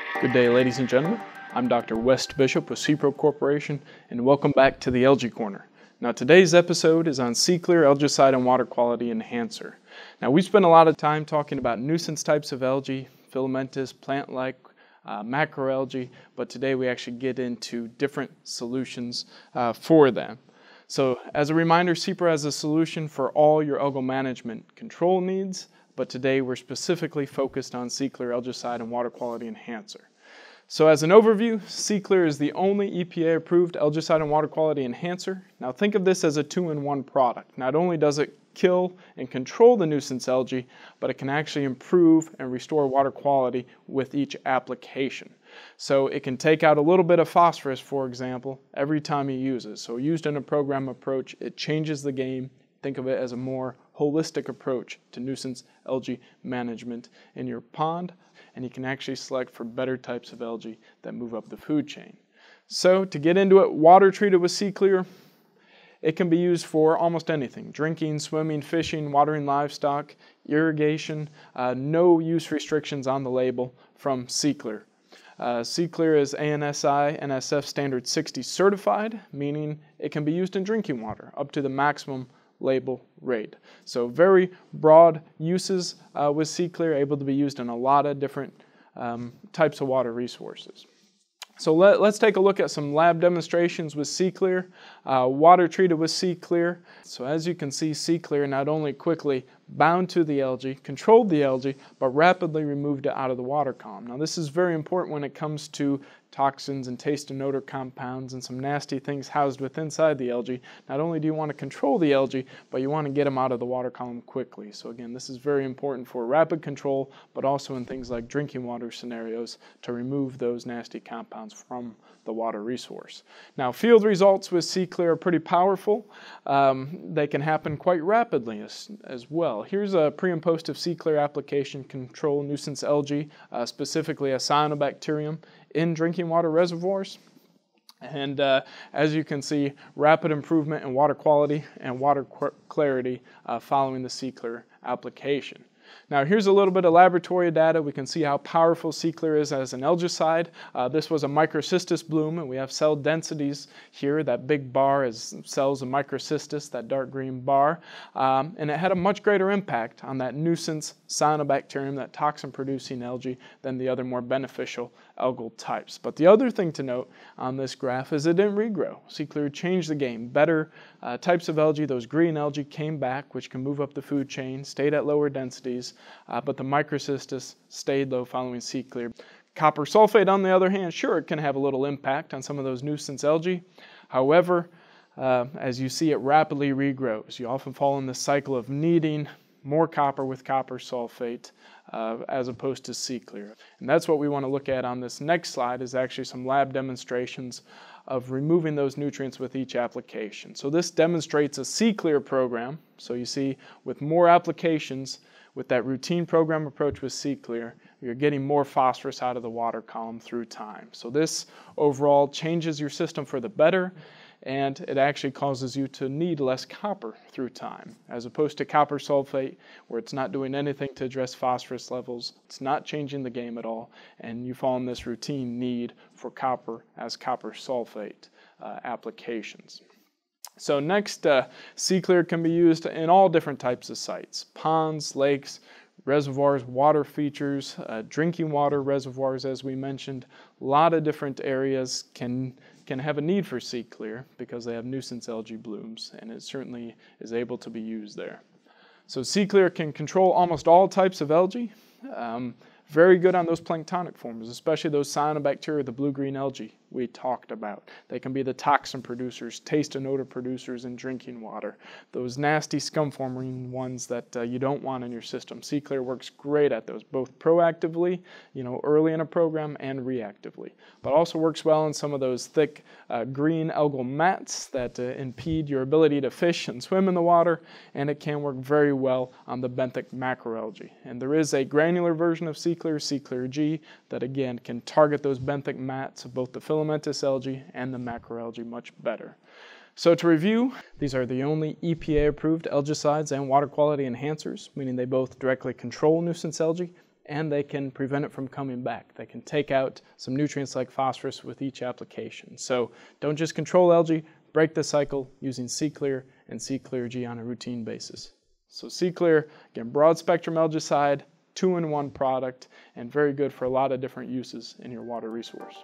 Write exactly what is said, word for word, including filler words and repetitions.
Good day, ladies and gentlemen. I'm Doctor West Bishop with SePro Corporation, and welcome back to the Algae Corner. Now, today's episode is on SeClear Algaecide and Water Quality Enhancer. Now, we spent a lot of time talking about nuisance types of algae, filamentous, plant-like, uh, macroalgae, but today we actually get into different solutions uh, for them. So, as a reminder, SePro has a solution for all your algal management control needs, but today we're specifically focused on SeClear Algaecide and Water Quality Enhancer. So as an overview, SeClear is the only E P A-approved algaecide and water quality enhancer. Now think of this as a two-in-one product. Not only does it kill and control the nuisance algae, but it can actually improve and restore water quality with each application. So it can take out a little bit of phosphorus, for example, every time you use it. So used in a program approach, it changes the game. Think of it as a more holistic approach to nuisance algae management in your pond, and you can actually select for better types of algae that move up the food chain. So to get into it, water treated with SeClear, it can be used for almost anything: drinking, swimming, fishing, watering livestock, irrigation. Uh, no use restrictions on the label from SeClear. Uh, SeClear is A N S I N S F Standard sixty certified, meaning it can be used in drinking water up to the maximum label rate. So very broad uses uh, with SeClear, able to be used in a lot of different um, types of water resources. So let, let's take a look at some lab demonstrations with SeClear, uh, water treated with SeClear. So as you can see, SeClear not only quickly bound to the algae, controlled the algae, but rapidly removed it out of the water column. Now this is very important when it comes to toxins and taste and odor compounds and some nasty things housed within inside the algae. Not only do you want to control the algae, but you want to get them out of the water column quickly. So again, this is very important for rapid control, but also in things like drinking water scenarios to remove those nasty compounds from the water resource. Now field results with SeClear are pretty powerful. Um, they can happen quite rapidly as, as well. Here's a pre and post of SeClear application control nuisance algae, uh, specifically a cyanobacterium, in drinking water reservoirs. And uh, as you can see, rapid improvement in water quality and water clarity uh, following the SeClear application. Now here's a little bit of laboratory data. We can see how powerful SeClear is as an algaecide. Uh, this was a microcystis bloom, and we have cell densities here. That big bar is cells of microcystis, that dark green bar. Um, and it had a much greater impact on that nuisance cyanobacterium, that toxin-producing algae, than the other more beneficial algal types. But the other thing to note on this graph is it didn't regrow. SeClear changed the game. Better uh, types of algae, those green algae, came back, which can move up the food chain, stayed at lower densities, uh, but the microcystis stayed low following SeClear. Copper sulfate, on the other hand, sure, it can have a little impact on some of those nuisance algae. However, uh, as you see, it rapidly regrows. You often fall in this cycle of needing more copper with copper sulfate uh, as opposed to SeClear. And that's what we want to look at on this next slide, is actually some lab demonstrations of removing those nutrients with each application. So this demonstrates a SeClear program. So you see, with more applications, with that routine program approach with SeClear, you're getting more phosphorus out of the water column through time. So this overall changes your system for the better, and it actually causes you to need less copper through time, as opposed to copper sulfate, where it's not doing anything to address phosphorus levels. It's not changing the game at all, and you fall in this routine need for copper as copper sulfate uh, applications. So next, uh, SeClear can be used in all different types of sites: ponds, lakes, reservoirs, water features, uh, drinking water reservoirs, as we mentioned. A lot of different areas can can have a need for SeClear because they have nuisance algae blooms, and it certainly is able to be used there. So SeClear can control almost all types of algae. Um, very good on those planktonic forms, especially those cyanobacteria, the blue-green algae we talked about. They can be the toxin producers, taste and odor producers in drinking water, those nasty scum-forming ones that uh, you don't want in your system. SeClear works great at those, both proactively, you know, early in a program, and reactively. But also works well in some of those thick uh, green algal mats that uh, impede your ability to fish and swim in the water, and it can work very well on the benthic macroalgae. And there is a granular version of SeClear, SeClear G, that again can target those benthic mats of both the filamentous algae and the macroalgae much better. So to review, these are the only E P A-approved algaecides and water quality enhancers, meaning they both directly control nuisance algae and they can prevent it from coming back. They can take out some nutrients like phosphorus with each application. So don't just control algae, break the cycle using SeClear and SeClear G on a routine basis. So SeClear, again, broad spectrum algaecide, two-in-one product, and very good for a lot of different uses in your water resource.